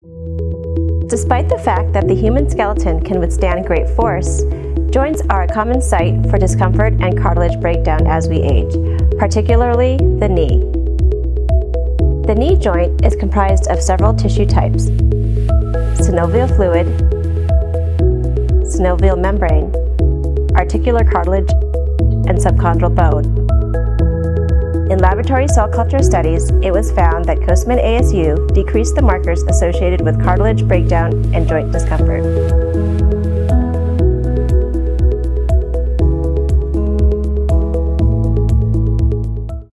Despite the fact that the human skeleton can withstand great force, joints are a common site for discomfort and cartilage breakdown as we age, particularly the knee. The knee joint is comprised of several tissue types: synovial fluid, synovial membrane, articular cartilage, and subchondral bone. In laboratory cell culture studies, it was found that Coastman ASU decreased the markers associated with cartilage breakdown and joint discomfort.